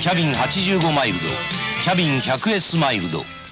キャビン85マイルド、キャビン 100S マイルド。